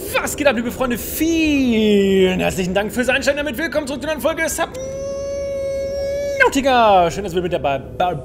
Was geht ab, liebe Freunde? Vielen herzlichen Dank fürs Einschalten. Damit willkommen zurück zu einer Folge Subnautica. Schön, dass ihr mit dabei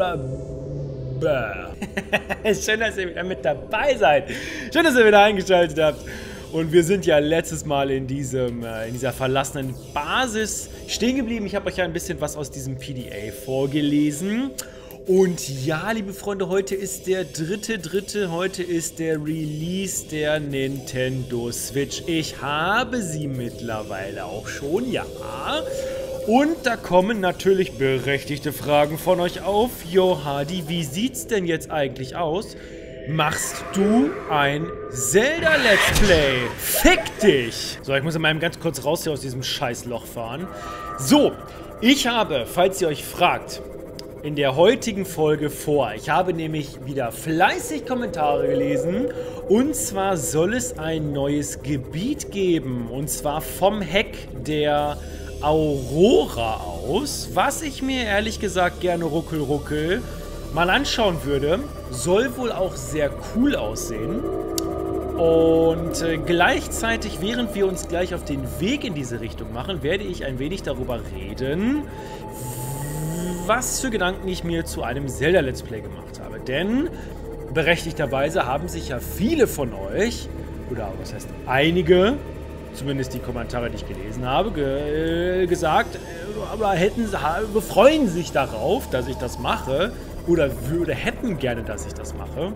Schön, dass ihr wieder mit dabei seid. Schön, dass ihr wieder eingeschaltet habt. Und wir sind ja letztes Mal in dieser verlassenen Basis stehen geblieben. Ich habe euch ja ein bisschen was aus diesem PDA vorgelesen. Und ja, liebe Freunde, heute ist der 3.3. Heute ist der Release der Nintendo Switch. Ich habe sie mittlerweile auch schon, ja. Und da kommen natürlich berechtigte Fragen von euch auf. Jo, Hardy, wie sieht's denn jetzt eigentlich aus? Machst du ein Zelda-Let's Play? Fick dich! So, ich muss mal ganz kurz raus hier aus diesem Scheißloch fahren. So, ich habe, falls ihr euch fragt, in der heutigen Folge vor. Ich habe nämlich wieder fleißig Kommentare gelesen. Und zwar soll es ein neues Gebiet geben. Und zwar vom Heck der Aurora aus. Was ich mir ehrlich gesagt gerne ruckel mal anschauen würde. Soll wohl auch sehr cool aussehen. Und gleichzeitig, während wir uns gleich auf den Weg in diese Richtung machen, werde ich ein wenig darüber reden, was für Gedanken ich mir zu einem Zelda-Let's Play gemacht habe. Denn berechtigterweise haben sich ja viele von euch, oder was heißt einige, zumindest die Kommentare, die ich gelesen habe, gesagt, aber freuen sich darauf, dass ich das mache, oder hätten gerne, dass ich das mache.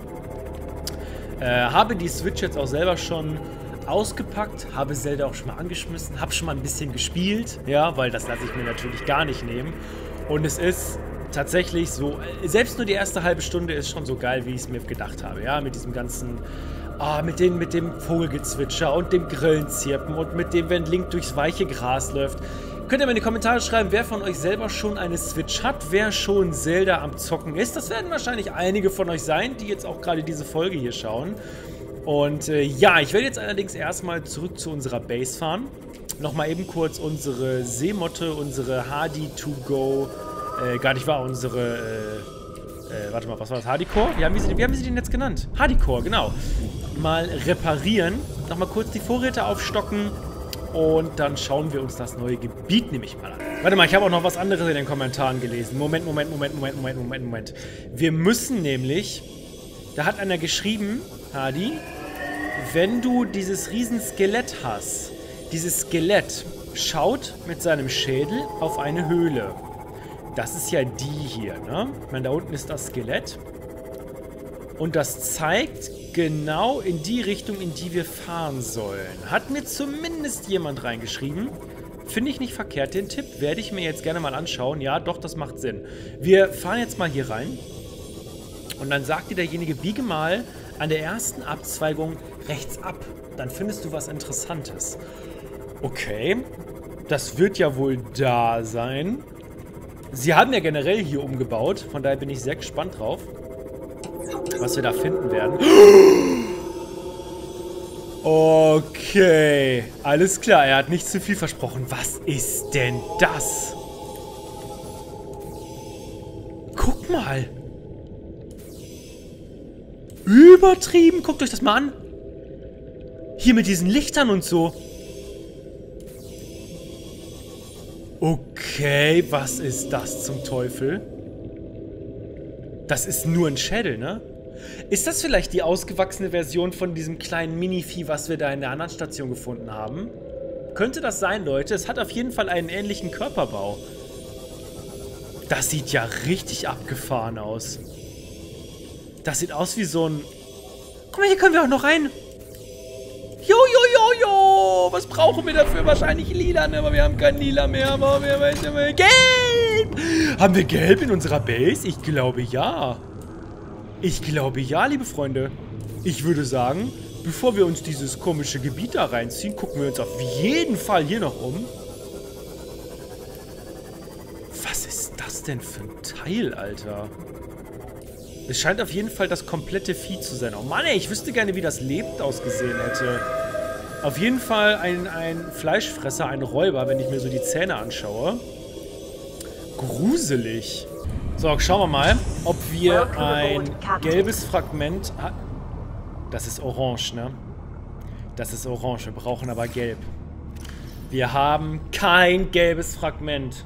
Habe die Switch jetzt auch selber schon ausgepackt, habe Zelda auch schon mal angeschmissen, habe schon mal ein bisschen gespielt, ja, weil das lasse ich mir natürlich gar nicht nehmen. Und es ist tatsächlich so, selbst nur die erste halbe Stunde ist schon so geil, wie ich es mir gedacht habe, ja, mit diesem ganzen, mit dem Vogelgezwitscher und dem Grillenzirpen und mit dem, wenn Link durchs weiche Gras läuft. Könnt ihr mal in die Kommentare schreiben, wer von euch selber schon eine Switch hat, wer schon Zelda am Zocken ist. Das werden wahrscheinlich einige von euch sein, die jetzt auch gerade diese Folge hier schauen. Und ja, ich werde jetzt allerdings erstmal zurück zu unserer Base fahren. Nochmal eben kurz unsere Seemotte, unsere Hardy-to-go, gar nicht wahr, unsere, warte mal, was war das, Hardycore? Wie haben wir sie denn jetzt genannt? Hardycore, genau. Mal reparieren, nochmal kurz die Vorräte aufstocken und dann schauen wir uns das neue Gebiet nämlich mal an. Warte mal, ich habe auch noch was anderes in den Kommentaren gelesen. Moment. Wir müssen nämlich, da hat einer geschrieben, Hardy, wenn du dieses Riesenskelett hast, dieses Skelett schaut mit seinem Schädel auf eine Höhle. Das ist ja die hier, ne? Ich meine, da unten ist das Skelett. Und das zeigt genau in die Richtung, in die wir fahren sollen. Hat mir zumindest jemand reingeschrieben. Finde ich nicht verkehrt, den Tipp. Werde ich mir jetzt gerne mal anschauen. Ja, doch, das macht Sinn. Wir fahren jetzt mal hier rein. Und dann sagt dir derjenige, biege mal an der ersten Abzweigung rechts ab. Dann findest du was Interessantes. Okay, das wird ja wohl da sein. Sie haben ja generell hier umgebaut, von daher bin ich sehr gespannt drauf, was wir da finden werden. Okay, alles klar, er hat nicht zu viel versprochen. Was ist denn das? Guck mal. Übertrieben, guckt euch das mal an. Hier mit diesen Lichtern und so. Okay, was ist das zum Teufel? Das ist nur ein Schädel, ne? Ist das vielleicht die ausgewachsene Version von diesem kleinen Mini-Vieh, was wir da in der anderen Station gefunden haben? Könnte das sein, Leute? Es hat auf jeden Fall einen ähnlichen Körperbau. Das sieht ja richtig abgefahren aus. Das sieht aus wie so ein... Guck mal, hier können wir auch noch rein. Jo. Was brauchen wir dafür? Wahrscheinlich lila, ne? Aber wir haben kein lila mehr. Aber wir haben gelb. Haben wir gelb in unserer Base? Ich glaube ja. Liebe Freunde. Ich würde sagen, bevor wir uns dieses komische Gebiet da reinziehen, gucken wir uns auf jeden Fall hier noch um. Was ist das denn für ein Teil, Alter? Es scheint auf jeden Fall das komplette Vieh zu sein. Oh Mann, ey, ich wüsste gerne, wie das lebend ausgesehen hätte. Auf jeden Fall ein Fleischfresser, ein Räuber, wenn ich mir so die Zähne anschaue. Gruselig. So, schauen wir mal, ob wir ein gelbes Fragment... Das ist orange, ne? Das ist orange. Wir brauchen aber gelb. Wir haben kein gelbes Fragment.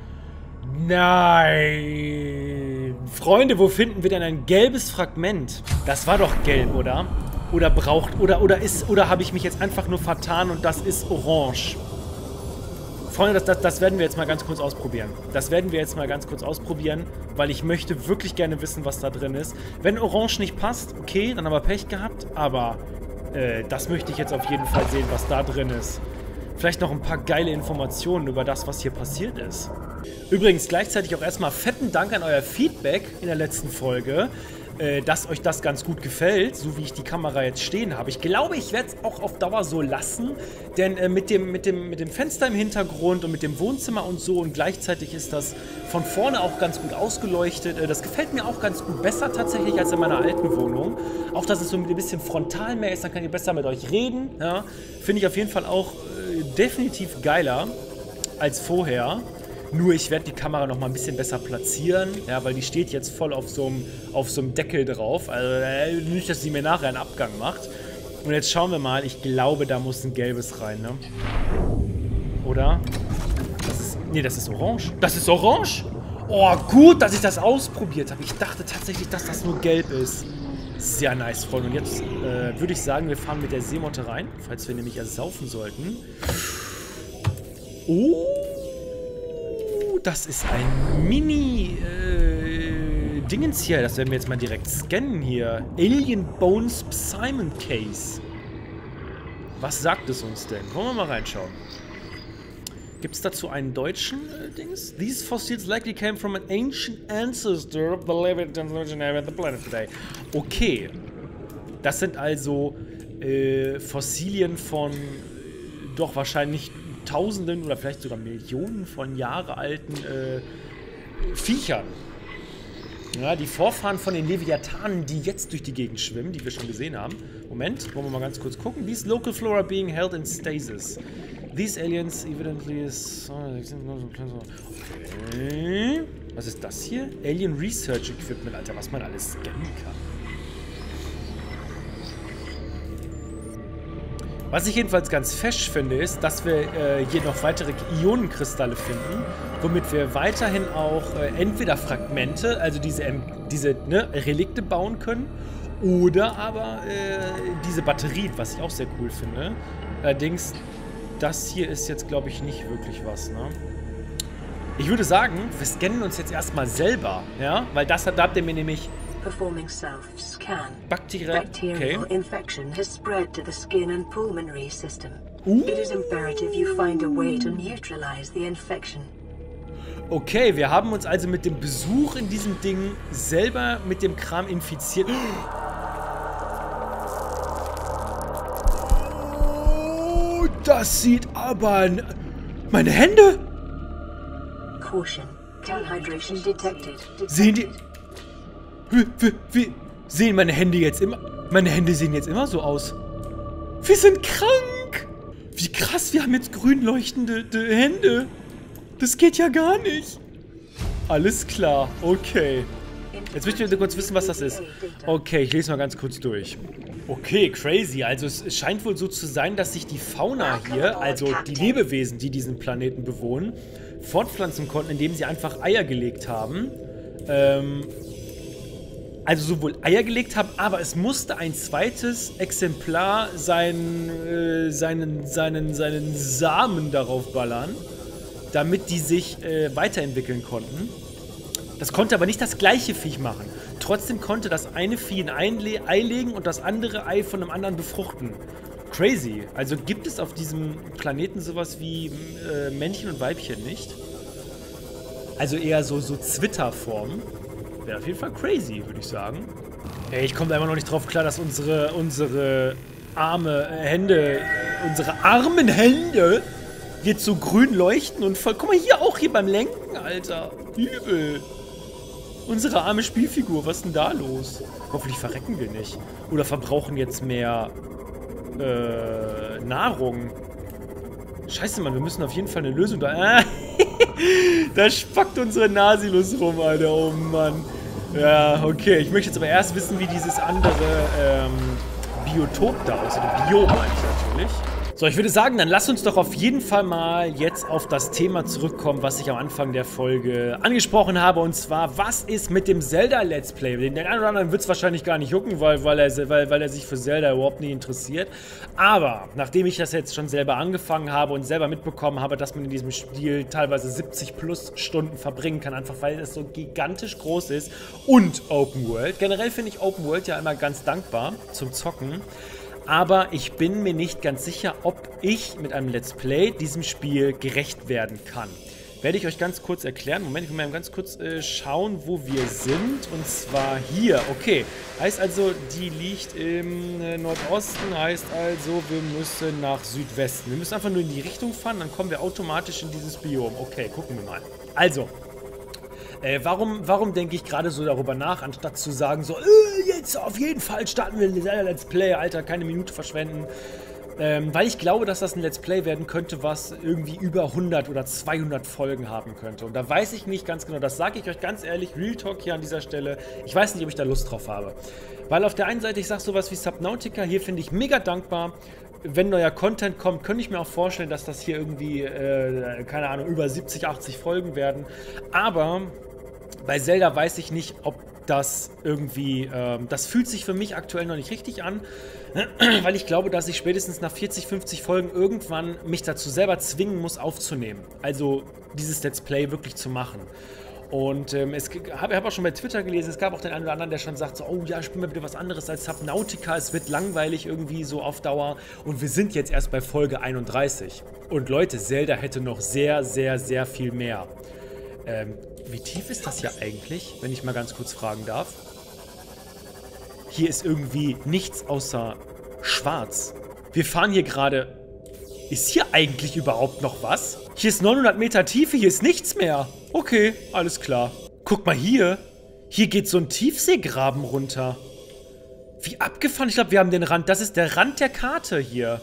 Nein. Freunde, wo finden wir denn ein gelbes Fragment? Das war doch gelb, oder? Oder oder habe ich mich jetzt einfach nur vertan und das ist orange? Freunde, das werden wir jetzt mal ganz kurz ausprobieren. Das werden wir jetzt mal ganz kurz ausprobieren, weil ich möchte wirklich gerne wissen, was da drin ist. Wenn orange nicht passt, okay, dann haben wir Pech gehabt, aber das möchte ich jetzt auf jeden Fall sehen, was da drin ist. Vielleicht noch ein paar geile Informationen über das, was hier passiert ist. Übrigens gleichzeitig auch erstmal fetten Dank an euer Feedback in der letzten Folge, dass euch das ganz gut gefällt, so wie ich die Kamera jetzt stehen habe. Ich glaube, ich werde es auch auf Dauer so lassen, denn mit dem Fenster im Hintergrund und mit dem Wohnzimmer und so und gleichzeitig ist das von vorne auch ganz gut ausgeleuchtet. Das gefällt mir auch ganz gut, besser tatsächlich als in meiner alten Wohnung. Auch, dass es so ein bisschen frontal mehr ist, dann kann ich besser mit euch reden. Ja? Finde ich auf jeden Fall auch definitiv geiler als vorher. Nur ich werde die Kamera noch mal ein bisschen besser platzieren, ja, weil die steht jetzt voll auf so einem Deckel drauf. Also nicht, dass sie mir nachher einen Abgang macht. Und jetzt schauen wir mal. Ich glaube, da muss ein gelbes rein, ne? Oder? Nee, das ist orange. Das ist orange? Oh, gut, dass ich das ausprobiert habe. Ich dachte tatsächlich, dass das nur gelb ist. Sehr nice, Freunde. Und jetzt würde ich sagen, wir fahren mit der Seemotte rein, falls wir nämlich ersaufen sollten. Oh! Das ist ein Mini-Dingens hier. Das werden wir jetzt mal direkt scannen hier. Alien Bones Simon Case. Was sagt es uns denn? Wollen wir mal reinschauen. Gibt es dazu einen deutschen Dings? These fossils likely came from an ancient ancestor believed in the planet today. Okay. Das sind also Fossilien von doch wahrscheinlich Tausenden oder vielleicht sogar Millionen von Jahre alten Viechern. Ja, die Vorfahren von den Leviathanen, die jetzt durch die Gegend schwimmen, die wir schon gesehen haben. Moment, wollen wir mal ganz kurz gucken. These local flora being held in stasis. These aliens evidently is... Okay. Was ist das hier? Alien Research Equipment, Alter, was man alles scannen kann. Was ich jedenfalls ganz fesch finde, ist, dass wir hier noch weitere Ionenkristalle finden, womit wir weiterhin auch entweder Fragmente, also diese Relikte bauen können, oder aber diese Batterien, was ich auch sehr cool finde. Allerdings, das hier ist jetzt, glaube ich, nicht wirklich was, ne? Ich würde sagen, wir scannen uns jetzt erstmal selber, ja? Weil da habt ihr mir nämlich... Performing self-scan. Bacterial infection has spread to the skin and pulmonary system. It is imperative you find a way to neutralize the infection. Okay, wir haben uns also mit dem Besuch in diesem Ding selber mit dem Kram infiziert. Oh, das sieht aber... Meine Hände! Caution. Dehydration detected. Sehen die... Wie sehen meine Hände jetzt immer... Meine Hände sehen jetzt immer so aus. Wir sind krank! Wie krass, wir haben jetzt grün leuchtende Hände. Das geht ja gar nicht. Alles klar, okay. Jetzt möchte ich kurz wissen, was das ist. Okay, ich lese mal ganz kurz durch. Okay, crazy. Also es scheint wohl so zu sein, dass sich die Fauna hier, also die Lebewesen, die diesen Planeten bewohnen, fortpflanzen konnten, indem sie einfach Eier gelegt haben. Also sowohl Eier gelegt haben, aber es musste ein zweites Exemplar seinen Samen darauf ballern, damit die sich weiterentwickeln konnten. Das konnte aber nicht das gleiche Viech machen. Trotzdem konnte das eine Vieh ein Ei legen und das andere Ei von einem anderen befruchten. Crazy. Also gibt es auf diesem Planeten sowas wie Männchen und Weibchen nicht? Also eher so Zwitterformen. Wäre auf jeden Fall crazy, würde ich sagen. Ey, ich komme da immer noch nicht drauf klar, dass unsere armen Hände jetzt so grün leuchten und voll... Guck mal, hier beim Lenken, Alter. Übel. Unsere arme Spielfigur, was ist denn da los? Hoffentlich verrecken wir nicht. Oder verbrauchen jetzt mehr Nahrung. Scheiße, Mann, wir müssen auf jeden Fall eine Lösung da... Da spackt unsere Nasilus rum, Alter. Oh, Mann. Ja, okay. Ich möchte jetzt aber erst wissen, wie dieses andere Biotop da aussieht. Biom, meine ich natürlich. eigentlich. So, ich würde sagen, dann lasst uns doch auf jeden Fall mal jetzt auf das Thema zurückkommen, was ich am Anfang der Folge angesprochen habe. Und zwar, was ist mit dem Zelda-Let's Play? Den einen oder anderen wird es wahrscheinlich gar nicht jucken, weil er sich für Zelda überhaupt nicht interessiert. Aber, nachdem ich das jetzt schon selber angefangen habe und selber mitbekommen habe, dass man in diesem Spiel teilweise 70 plus Stunden verbringen kann, einfach weil es so gigantisch groß ist und Open World. Generell finde ich Open World ja immer ganz dankbar zum Zocken. Aber ich bin mir nicht ganz sicher, ob ich mit einem Let's Play diesem Spiel gerecht werden kann. Werde ich euch ganz kurz erklären. Moment, ich will mal ganz kurz schauen, wo wir sind. Und zwar hier. Okay, heißt also, die liegt im Nordosten. Heißt also, wir müssen nach Südwesten. Wir müssen einfach nur in die Richtung fahren, dann kommen wir automatisch in dieses Biom. Okay, gucken wir mal. Also, warum denke ich gerade so darüber nach, anstatt zu sagen so, jetzt auf jeden Fall starten wir ein Let's Play, Alter, keine Minute verschwenden. Weil ich glaube, dass das ein Let's Play werden könnte, was irgendwie über 100 oder 200 Folgen haben könnte. Und da weiß ich nicht ganz genau, das sage ich euch ganz ehrlich, Real Talk hier an dieser Stelle. Ich weiß nicht, ob ich da Lust drauf habe. Weil auf der einen Seite, ich sage sowas wie Subnautica, hier finde ich mega dankbar. Wenn neuer Content kommt, könnte ich mir auch vorstellen, dass das hier irgendwie, keine Ahnung, über 70, 80 Folgen werden. Aber bei Zelda weiß ich nicht, ob das irgendwie, das fühlt sich für mich aktuell noch nicht richtig an, weil ich glaube, dass ich spätestens nach 40, 50 Folgen irgendwann mich dazu selber zwingen muss, aufzunehmen. Also dieses Let's Play wirklich zu machen. Und ich habe auch schon bei Twitter gelesen, es gab auch den einen oder anderen, der schon sagt so, oh ja, spiel mal bitte was anderes als Subnautica, es wird langweilig irgendwie so auf Dauer. Und wir sind jetzt erst bei Folge 31. Und Leute, Zelda hätte noch sehr, sehr, sehr viel mehr. Wie tief ist das hier eigentlich, wenn ich mal ganz kurz fragen darf? Hier ist irgendwie nichts außer schwarz. Wir fahren hier gerade... Ist hier eigentlich überhaupt noch was? Hier ist 900 Meter Tiefe, hier ist nichts mehr. Okay, alles klar. Guck mal hier. Hier geht so ein Tiefseegraben runter. Wie abgefahren. Ich glaube, wir haben den Rand. Das ist der Rand der Karte hier.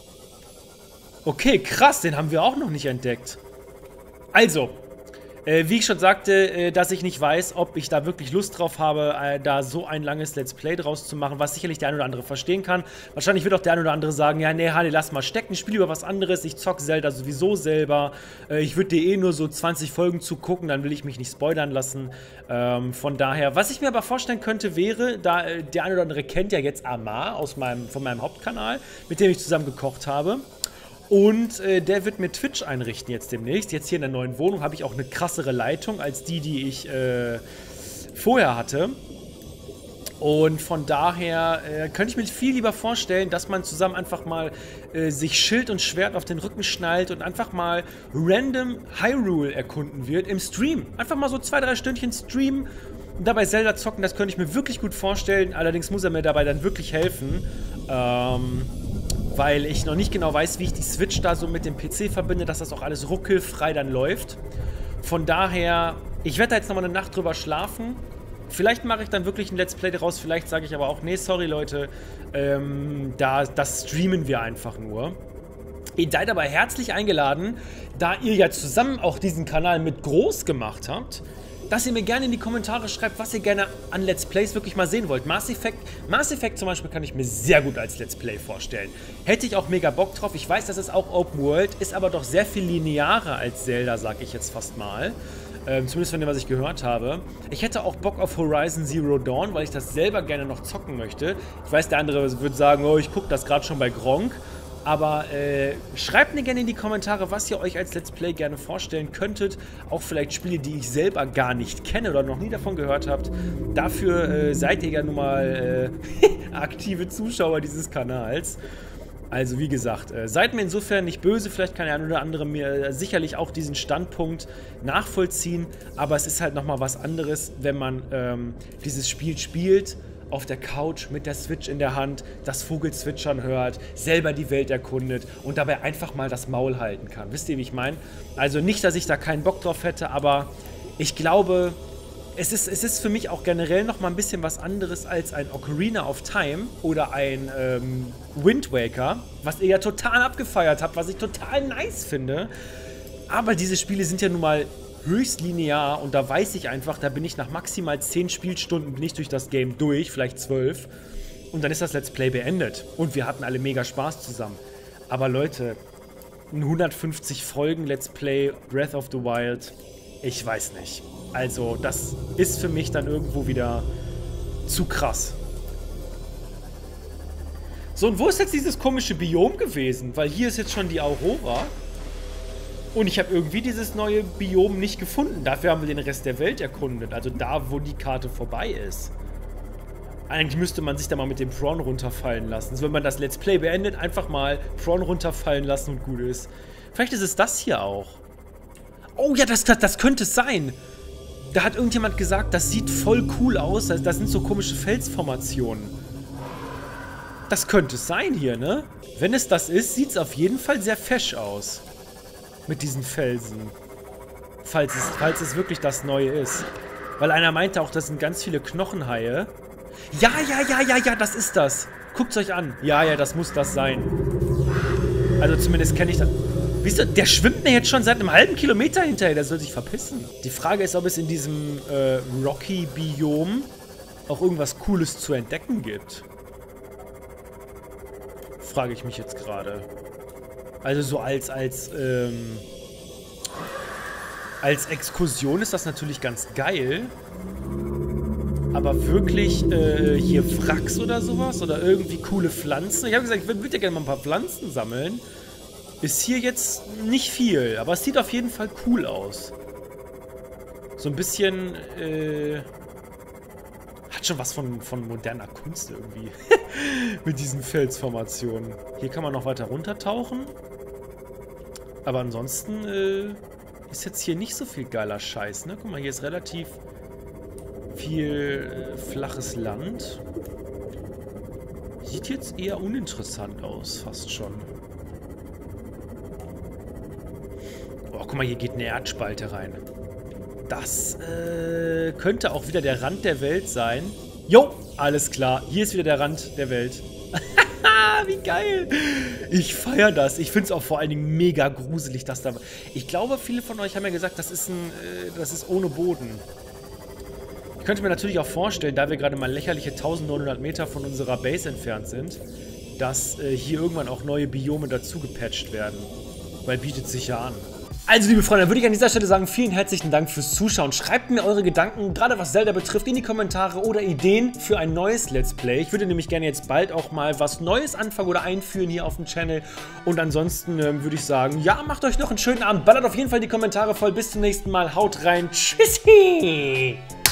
Okay, krass. Den haben wir auch noch nicht entdeckt. Also... wie ich schon sagte, dass ich nicht weiß, ob ich da wirklich Lust drauf habe, da so ein langes Let's Play draus zu machen, was sicherlich der ein oder andere verstehen kann. Wahrscheinlich wird auch der ein oder andere sagen, ja, nee, Hanni, lass mal stecken, spiel über was anderes, ich zock Zelda sowieso selber. Ich würde dir eh nur so 20 Folgen zugucken, dann will ich mich nicht spoilern lassen. Von daher, was ich mir aber vorstellen könnte, wäre, da der ein oder andere kennt ja jetzt Amar von meinem Hauptkanal, mit dem ich zusammen gekocht habe. Und der wird mir Twitch einrichten jetzt demnächst. Jetzt hier in der neuen Wohnung habe ich auch eine krassere Leitung als die ich vorher hatte. Und von daher könnte ich mir viel lieber vorstellen, dass man zusammen einfach mal sich Schild und Schwert auf den Rücken schnallt und einfach mal random Hyrule erkunden wird im Stream. Einfach mal so 2-3 Stündchen streamen und dabei Zelda zocken, das könnte ich mir wirklich gut vorstellen. Allerdings muss er mir dabei dann wirklich helfen. Weil ich noch nicht genau weiß, wie ich die Switch da so mit dem PC verbinde, dass das auch alles ruckelfrei dann läuft. Von daher, ich werde da jetzt nochmal eine Nacht drüber schlafen. Vielleicht mache ich dann wirklich ein Let's Play daraus, vielleicht sage ich aber auch, nee, sorry Leute, das streamen wir einfach nur. Ihr seid aber herzlich eingeladen, da ihr ja zusammen auch diesen Kanal mit groß gemacht habt, dass ihr mir gerne in die Kommentare schreibt, was ihr gerne an Let's Plays wirklich mal sehen wollt. Mass Effect zum Beispiel kann ich mir sehr gut als Let's Play vorstellen. Hätte ich auch mega Bock drauf. Ich weiß, das ist auch Open World, ist aber doch sehr viel linearer als Zelda, sag ich jetzt fast mal. Zumindest von dem, was ich gehört habe. Ich hätte auch Bock auf Horizon Zero Dawn, weil ich das selber gerne noch zocken möchte. Ich weiß, der andere würde sagen, oh, ich gucke das gerade schon bei Gronk. Aber schreibt mir gerne in die Kommentare, was ihr euch als Let's Play gerne vorstellen könntet. Auch vielleicht Spiele, die ich selber gar nicht kenne oder noch nie davon gehört habt. Dafür seid ihr ja nun mal aktive Zuschauer dieses Kanals. Also wie gesagt, seid mir insofern nicht böse. Vielleicht kann der ein oder andere mir sicherlich auch diesen Standpunkt nachvollziehen. Aber es ist halt nochmal was anderes, wenn man dieses Spiel spielt. Auf der Couch mit der Switch in der Hand, das Vogelzwitschern hört, selber die Welt erkundet und dabei einfach mal das Maul halten kann. Wisst ihr, wie ich meine? Also nicht, dass ich da keinen Bock drauf hätte, aber ich glaube, es ist für mich auch generell noch mal ein bisschen was anderes als ein Ocarina of Time oder ein Wind Waker, was ihr ja total abgefeiert habt, was ich total nice finde. Aber diese Spiele sind ja nun mal höchst linear und da weiß ich einfach, da bin ich nach maximal 10 Spielstunden bin ich durch das Game durch, vielleicht 12 und dann ist das Let's Play beendet und wir hatten alle mega Spaß zusammen. Aber Leute, ein 150 Folgen Let's Play Breath of the Wild, ich weiß nicht. Also, das ist für mich dann irgendwo wieder zu krass. So, und wo ist jetzt dieses komische Biom gewesen? Weil hier ist jetzt schon die Aurora. Und ich habe irgendwie dieses neue Biom nicht gefunden. Dafür haben wir den Rest der Welt erkundet. Also da, wo die Karte vorbei ist. Eigentlich müsste man sich da mal mit dem Prawn runterfallen lassen. Also wenn man das Let's Play beendet, einfach mal Prawn runterfallen lassen und gut ist. Vielleicht ist es das hier auch. Oh ja, das könnte es sein. Da hat irgendjemand gesagt, das sieht voll cool aus. Das sind so komische Felsformationen. Das könnte es sein hier, ne? Wenn es das ist, sieht es auf jeden Fall sehr fesch aus. Mit diesen Felsen. Falls es wirklich das Neue ist. Weil einer meinte auch, das sind ganz viele Knochenhaie. Ja, das ist das. Guckt's euch an. Ja, das muss das sein. Also zumindest kenne ich das. Wisst ihr, der schwimmt mir jetzt schon seit einem halben Kilometer hinterher. Der soll sich verpissen. Die Frage ist, ob es in diesem Rocky-Biom auch irgendwas Cooles zu entdecken gibt. Frage ich mich jetzt gerade. Also so als Exkursion ist das natürlich ganz geil. Aber wirklich hier Wracks oder sowas? Oder irgendwie coole Pflanzen? Ich habe gesagt, ich würde ja gerne mal ein paar Pflanzen sammeln. Ist hier jetzt nicht viel. Aber es sieht auf jeden Fall cool aus. So ein bisschen, hat schon was von moderner Kunst irgendwie. Mit diesen Felsformationen. Hier kann man noch weiter runtertauchen. Aber ansonsten ist jetzt hier nicht so viel geiler Scheiß, ne? Guck mal, hier ist relativ viel flaches Land. Sieht jetzt eher uninteressant aus, fast schon. Oh, guck mal, hier geht eine Erdspalte rein. Das könnte auch wieder der Rand der Welt sein. Jo, alles klar. Hier ist wieder der Rand der Welt. Wie geil. Ich feiere das. Ich finde es auch vor allen Dingen mega gruselig, dass da... Ich glaube, viele von euch haben ja gesagt, das ist ohne Boden. Ich könnte mir natürlich auch vorstellen, da wir gerade mal lächerliche 1900 Meter von unserer Base entfernt sind, dass hier irgendwann auch neue Biome dazu gepatcht werden. Weil bietet sich ja an. Also, liebe Freunde, dann würde ich an dieser Stelle sagen, vielen herzlichen Dank fürs Zuschauen. Schreibt mir eure Gedanken, gerade was Zelda betrifft, in die Kommentare oder Ideen für ein neues Let's Play. Ich würde nämlich gerne jetzt bald auch mal was Neues anfangen oder einführen hier auf dem Channel. Und ansonsten würde ich sagen, ja, macht euch noch einen schönen Abend. Ballert auf jeden Fall die Kommentare voll. Bis zum nächsten Mal. Haut rein. Tschüssi!